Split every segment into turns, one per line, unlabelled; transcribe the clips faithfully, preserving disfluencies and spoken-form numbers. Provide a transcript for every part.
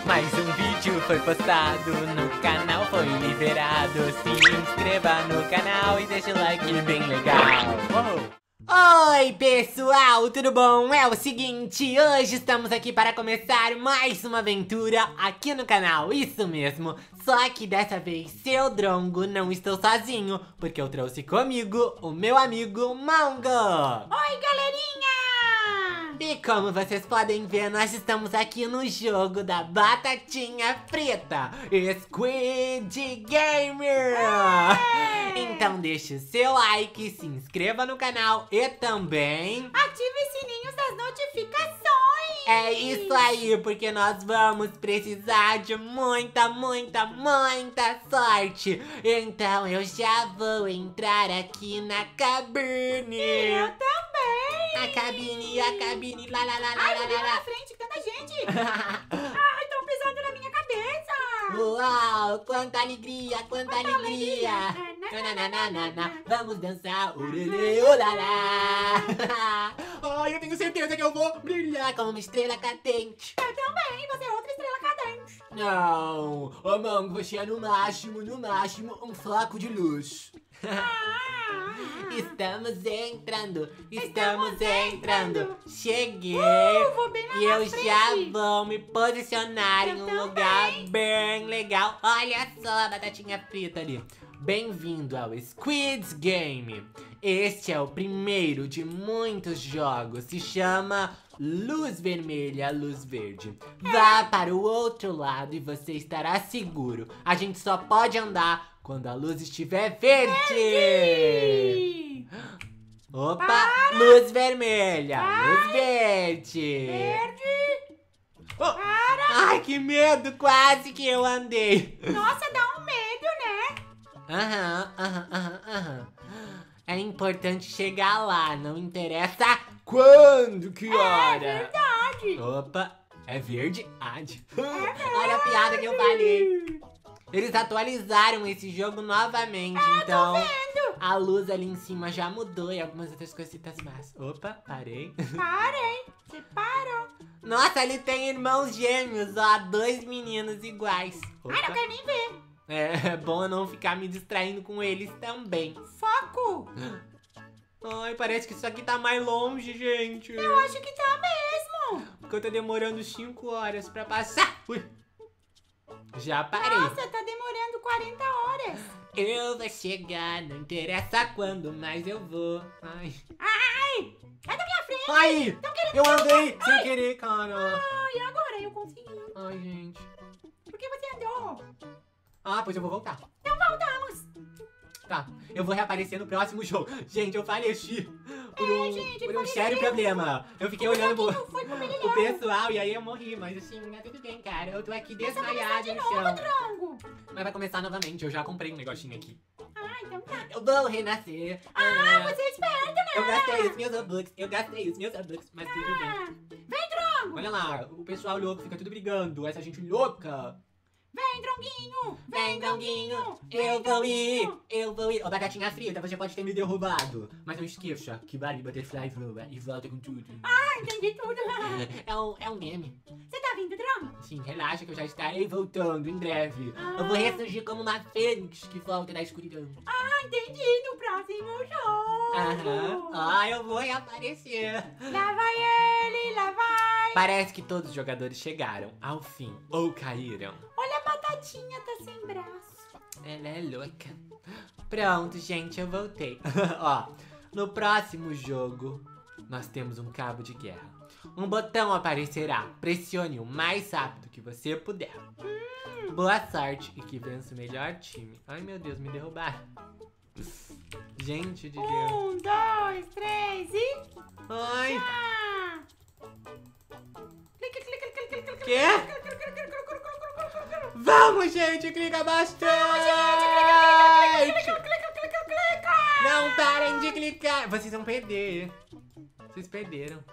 Mais um vídeo foi postado no canal, foi liberado. Se inscreva no canal e deixa o like bem legal. Uou. Oi pessoal, tudo bom? É o seguinte, hoje estamos aqui para começar mais uma aventura aqui no canal, isso mesmo. Só que dessa vez, seu Drongo, não estou sozinho, porque eu trouxe comigo o meu amigo Mongo.
Oi galerinha!
E como vocês podem ver, nós estamos aqui no jogo da batatinha frita, Squid Gamer. É. Então deixe o seu like, se inscreva no canal e também
ative os sininhos das notificações.
É isso aí, porque nós vamos precisar de muita, muita, muita sorte. Então eu já vou entrar aqui na cabine.
Eu também.
A cabine, a cabine, lá, lá, lá, lá,
Ai,
lá,
meu
lá,
Deus,
lá.
na frente, tanta gente. Ai, tão pisando na minha cabeça.
Uau, quanta alegria, quanta,
Quanta
alegria.
alegria.
Na, na, na, na, na. Vamos dançar, orelê, olalá. Ai, eu tenho certeza que eu vou brilhar como uma estrela cadente.
Eu também, você é outra estrela cadente.
Não, ô Mongo, você é no máximo, no máximo, um flaco de luz.
Ah,
Estamos entrando,
Estamos
estamos entrando.
entrando.
Cheguei.
Uh, vou bem lá
E
na
eu
frente.
já vou me posicionar
Eu
em um
também.
lugar bem legal. Olha só a batatinha frita ali. Bem-vindo ao Squid Game. Este é o primeiro de muitos jogos. Se chama Luz Vermelha, Luz Verde. Vá para o outro lado e você estará seguro. A gente só pode andar quando a luz estiver verde.
Verde.
Opa,
Para.
luz vermelha,
Ai.
luz verde.
Verde.
Oh.
Para.
Ai, que medo, quase que eu andei.
Nossa, dá um medo, né?
Aham, aham, aham, aham. É importante chegar lá, não interessa quando, que
É
hora.
verdade.
Opa, é verde? Ad. Olha a piada que eu falei. Eles atualizaram esse jogo novamente, então
vendo.
a luz ali em cima já mudou e algumas outras coisitas mais. Opa, parei.
Parei. Você parou.
Nossa, ali tem irmãos gêmeos, ó, dois meninos iguais. Opa.
Ai, não quero nem ver.
É bom eu não ficar me distraindo com eles também.
Foco.
Ai, parece que isso aqui tá mais longe, gente.
Eu acho que tá mesmo.
Porque eu tô demorando cinco horas pra passar. Ui. Já parei.
Nossa, tá demorando quarenta horas.
Eu vou chegar, não interessa quando, mas eu vou. Ai.
Ai, sai da minha frente.
Ai,
Tão querendo
eu
me
andei
derrubar.
sem
Ai.
querer, cara.
Ai, agora eu consegui.
Ai, gente.
Por que você andou?
Ah, pois eu vou voltar.
Então voltamos.
Tá, eu vou reaparecer no próximo jogo. Gente, eu faleci por um,
É, gente,
por um
faleceu.
sério problema. Eu fiquei olhando pro,
Não foi pro
o
melhor.
pessoal e aí eu morri. Mas assim, é tudo bem, cara. Eu tô aqui desmaiado
De
no
novo,
chão.
Drongo.
Mas vai começar novamente. Eu já comprei um negocinho aqui.
Ah, então tá.
Eu vou renascer.
Ah, você é esperto, né?
Eu gastei os meus Robux. Eu gastei os meus Robux. Mas tudo bem.
Ah, vem, Drongo.
Olha lá, o pessoal louco fica tudo brigando. Essa gente louca.
Vem, Dronguinho.
Vem, Dronguinho, eu vou ir, eu vou ir. Ô, batatinha frita, você pode ter me derrubado. Mas não esqueça que Barbie Butterfly voa e volta com tudo.
Ah, entendi tudo.
É um, é um meme.
Você tá vindo, Drongo?
Sim, relaxa que eu já estarei voltando em breve.
Ah.
Eu vou ressurgir como uma fênix que volta da escuridão.
Ah, entendi. No próximo jogo.
Aham. Ah, eu vou reaparecer.
Lá vai ele, lá vai.
Parece que todos os jogadores chegaram ao fim ou caíram.
Olha a batatinha, tá sem braço.
Ela é louca. Pronto, gente, eu voltei. Ó, no próximo jogo, nós temos um cabo de guerra. Um botão aparecerá. Pressione o mais rápido que você puder. Hum. Boa sorte e que vença o melhor time. Ai, meu Deus, me derrubaram. Gente de Deus.
Um, dois, três e...
Ai,
Ah! Clica, clica, clica, clica, clica.
Quê?
Clica, clica, clica, clica, clica, clica, clica, clica.
vamos, gente, clica bastante.
Clica, clica, clica, clica.
Não parem de clicar. Vocês vão perder. Vocês perderam.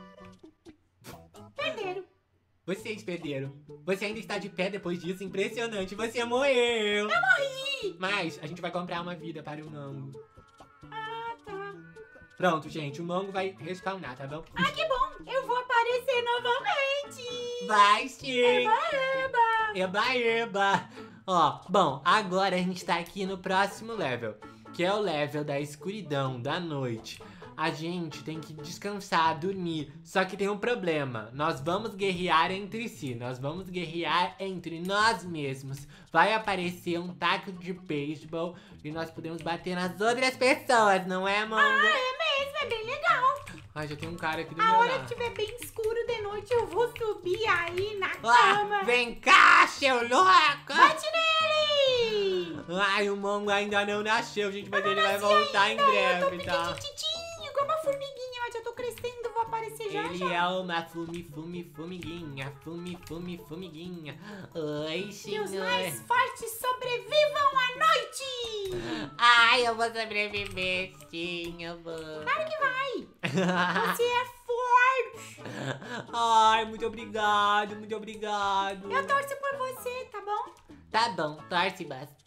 Perderam.
Vocês perderam. Você ainda está de pé depois disso. Impressionante. Você morreu.
Eu morri.
Mas a gente vai comprar uma vida para o Mongo.
Ah, tá.
Pronto, gente. O Mongo vai respawnar, tá bom?
Ah, que bom. Eu vou aparecer novamente.
Vai sim.
Eba, eba.
Eba, eba. Ó, bom, agora a gente tá aqui no próximo level, que é o level da escuridão, da noite. A gente tem que descansar, dormir. Só que tem um problema. Nós vamos guerrear entre si. Nós vamos guerrear entre nós mesmos. Vai aparecer um taco de beisebol e nós podemos bater nas outras pessoas, não é, Amanda?
Ah, é mesmo, é bem legal.
Ai, já tem um cara aqui do
A
meu
hora
lado.
que estiver bem escuro de noite, eu vou subir aí na
Ah,
cama.
vem cá, seu louco!
Bate nele!
Ai, o Mongo ainda não nasceu, gente, mas ele vai
Nasci
voltar
ainda,
em
Eu
breve,
tô
tá?
pequititinho, como uma formiguinha, mas eu tô crescendo, vou aparecer já
Ele
já.
é uma fumi, fumi, formiguinha, fumi, fumi, formiguinha. Oi,
E os
senhor.
mais fortes sobrevivam à noite!
Ai, eu vou sobreviver, sim, eu vou.
Claro que vai! Você é forte!
Ai, muito obrigado, muito obrigado.
Eu torço por você, tá bom?
Tá bom, torce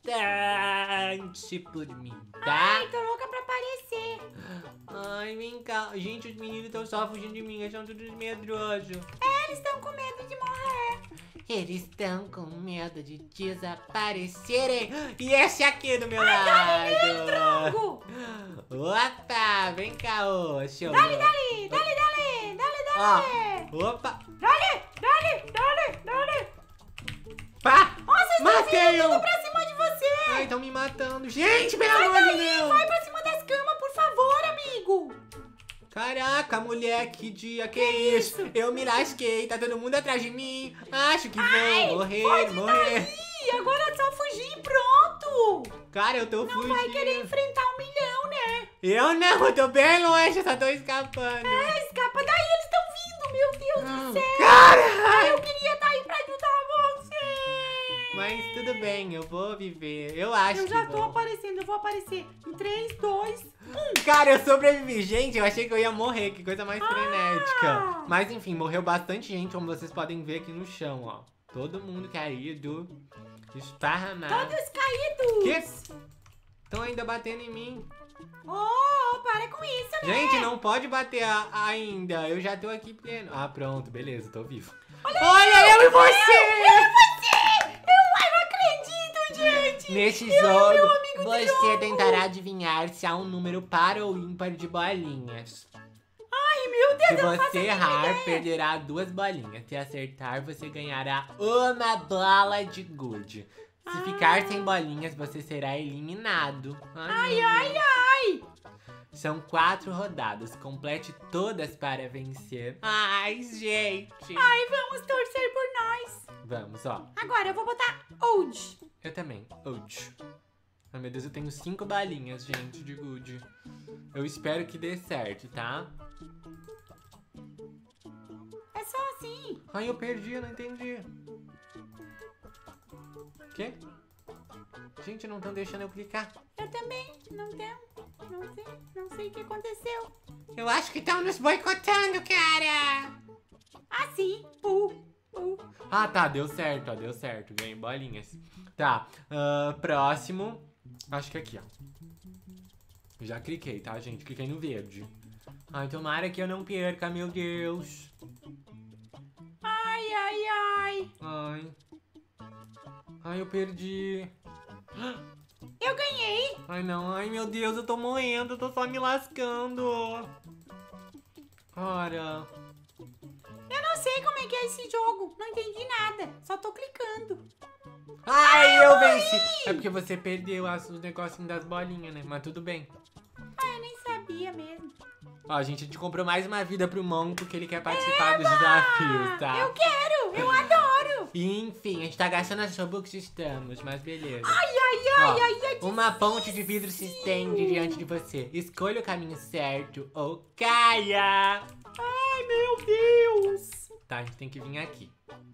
bastante por mim, tá?
Ai, tô louca pra aparecer.
Ai, vem cá. Gente, os meninos estão só fugindo de mim, eles são todos medrosos.
É, eles estão com medo de morrer.
Eles estão com medo de desaparecerem. E esse aqui do meu lado.
Drogo!
Opa, vem cá, ô, show.
Dale, dale, dale, dale, dale, dale.
Ó, opa.
Dale, dale, dale, dale.
Pá,
Nossa, eles estão
matei
vindo
um.
pra cima de você.
Ai, estão me matando. Gente, pelo
Sai
amor de
daí,
Deus.
vai pra cima das camas, por favor, amigo.
Caraca, mulher, que dia, que isso? Eu me lasquei, tá todo mundo atrás de mim. Acho que vou morrer,
Pode
morrer.
daí, agora é só fugir e pronto.
Cara, eu tô
Não
fugindo.
vai querer enfrentar um milhão, né?
Eu não, eu tô bem longe, eu só tô escapando.
É, escapa daí, eles estão vindo, meu Deus do céu.
Cara!
Ai, eu queria estar aí pra ajudar você.
Mas tudo bem, eu vou viver. Eu acho
Eu
que
já tô
vou.
aparecendo, eu vou aparecer em três, dois, um.
Cara, eu sobrevivi. Gente, eu achei que eu ia morrer. Que coisa mais frenética.
Ah!
Mas enfim, morreu bastante gente, como vocês podem ver aqui no chão, ó. Todo mundo caído. Esparramado.
Todos caídos.
Que? Estão ainda batendo em mim.
Oh, para com isso, né?
Gente, não pode bater a- ainda. Eu já tô aqui pleno. Ah, pronto, beleza, tô vivo.
Olha,
Olha eu e você!
Eu e você! Eu, eu não acredito, gente!
Nesse
Eu e meu
jogo,
amigo de
você
novo.
tentará adivinhar se há um número par ou ímpar de bolinhas.
Ai, meu Deus,
Se
eu não faço
você
a mínima
errar,
ideia.
perderá duas bolinhas. Se acertar, você ganhará uma bola de gude. Se
Ah.
ficar sem bolinhas, você será eliminado.
Ai, ai, ai!
São quatro rodadas. Complete todas para vencer. Ai, gente.
Ai, vamos torcer por nós.
Vamos, ó.
Agora eu vou botar old.
Eu também. Ouch. Ai, meu Deus, eu tenho cinco balinhas, gente, de gude. Eu espero que dê certo, tá?
É só assim.
Ai, eu perdi, eu não entendi. Quê? Gente, não estão deixando eu clicar.
Eu também não tenho. Não sei, não sei o que aconteceu.
Eu acho que estão nos boicotando, cara.
Assim, uh, uh.
Ah, tá, deu certo, ó, deu certo. Ganhei bolinhas. Tá, ah, próximo. Acho que aqui, ó. Já cliquei, tá, gente? Cliquei no verde. Ai, tomara que eu não perca, meu Deus.
Ai, ai, ai.
Ai. Ai, eu perdi.
Eu ganhei.
Ai, não. Ai, meu Deus, eu tô morrendo. Eu tô só me lascando. Ora.
Eu não sei como é que é esse jogo. Não entendi nada. Só tô clicando.
Ai, eu venci. É porque você perdeu as- os negocinhos das bolinhas, né? Mas tudo bem.
Ah, eu nem sabia mesmo.
Ó, gente, a gente comprou mais uma vida pro Mongo porque ele quer participar dos desafios, tá?
Eu quero. Eu adoro.
E, enfim, a gente tá gastando as Robux, estamos, mas beleza.
Ai, ai, ai,
Ó,
ai, ai.
uma ponte de vidro se estende diante de você. Escolha o caminho certo ou caia.
Ai, meu Deus.
Tá, a gente tem que vir aqui.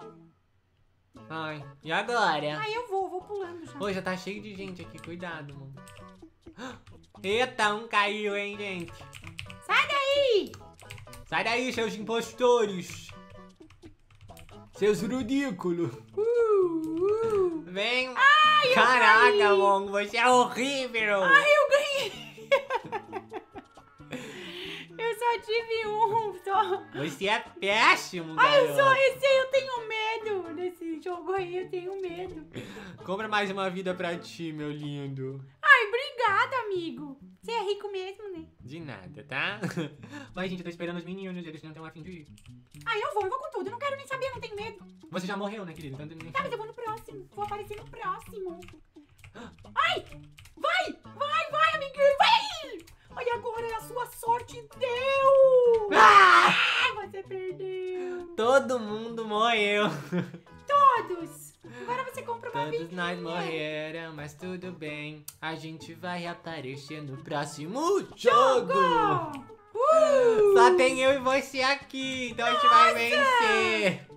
Ai, e agora?
Ai, eu vou, vou pulando já.
Ô, já tá cheio de gente aqui, cuidado, mano. Eita, um caiu, hein, gente.
Sai daí.
Sai daí, seus impostores. Seus ridículos.
Uh, uh.
Vem.
Ai, eu
Caraca,
caí.
Mongo, você é horrível.
Ai, eu ganhei. Eu só só tive um, só.
Você é péssimo,
Ai, eu
garoto.
só esse aí, eu tenho medo. Nesse jogo aí, eu tenho medo.
Compra mais uma vida pra ti, meu lindo.
Ai, obrigada, amigo. Você é rico mesmo, né?
De nada, tá? Mas, gente, eu tô esperando os meninos, eles não têm a fim de ir.
Ai, eu vou, eu vou com tudo. Eu não quero nem saber, eu não tenho medo.
Você já morreu, né, querido? Então, nem...
Tá, mas eu vou no próximo. Vou aparecer no próximo. Ai! Vai! Vai, vai, amiguinho! Vai! Olha, agora é a sua sorte, deu!
Ah!
Você perdeu!
Todo mundo morreu.
Todos! Agora você compra uma
Todos
vidinha.
nós morreram, mas tudo bem. A gente vai aparecer no próximo
Jogo!
jogo.
Uh!
Só tem eu e você aqui, então a gente vai vencer.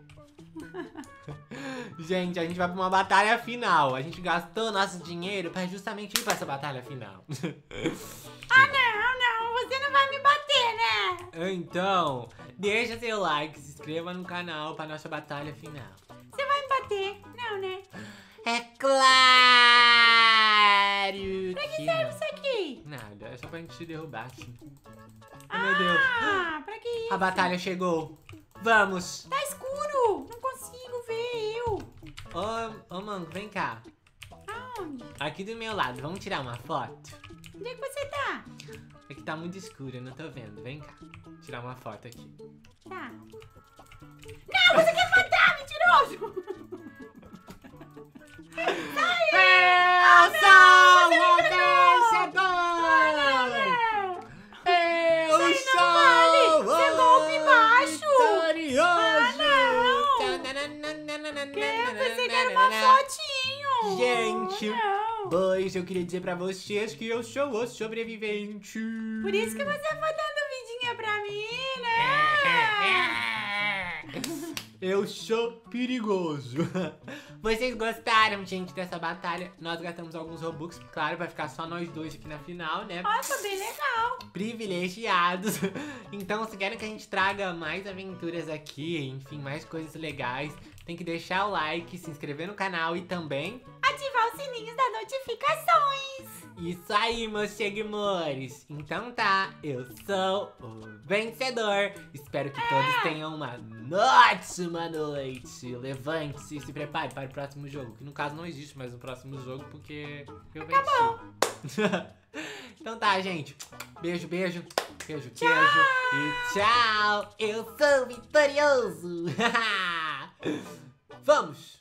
Gente, a gente vai pra uma batalha final. A gente gastou nosso dinheiro pra justamente ir pra essa batalha final.
Ah, não, não. Você não vai me bater, né?
Então, deixa seu like, se inscreva no canal pra nossa batalha final.
Você vai me bater? Não, né?
É claro
Pra que
que
serve
não.
isso aqui?
Nada, é só pra gente te derrubar assim. Oh, meu Deus.
Ah, pra que isso?
A batalha chegou. Vamos.
Tá escuro. Não consigo ver eu.
Ô, ô, mano, vem cá.
Aonde?
Aqui do meu lado, vamos tirar uma foto?
Onde é que você tá?
Aqui tá muito escuro, eu não tô vendo. Vem cá. Tirar uma foto aqui.
Tá. Não, você quer me matar, mentiroso!
Eu sou o vencedor! Eu
Isso aí
sou
não vale! Isso é golpe baixo!
vitorioso!
Que? Eu pensei que era uma fotinho!
Gente,
Não.
pois eu queria dizer pra vocês que eu sou o sobrevivente.
Por isso que você foi dando vidinha pra mim, né?
Eu sou perigoso. Vocês gostaram, gente, dessa batalha? Nós gastamos alguns Robux, claro, vai ficar só nós dois aqui na final, né?
Nossa, bem legal.
Privilegiados. Então, se querem que a gente traga mais aventuras aqui, enfim, mais coisas legais, tem que deixar o like, se inscrever no canal e também...
Ativar os sininhos das notificações.
Isso aí, meus seguidores. Então tá, eu sou o vencedor. Espero que todos tenham uma ótima noite. Levante-se e se prepare para o próximo jogo. Que no caso não existe mais o próximo jogo, porque eu venci. Então tá, gente. Beijo, beijo. Queijo, queijo. E tchau. Eu sou vitorioso. Vamos.